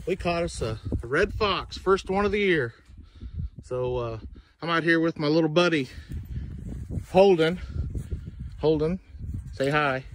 we caught us a red fox, first one of the year. So I'm out here with my little buddy, Holden. Holden, say hi.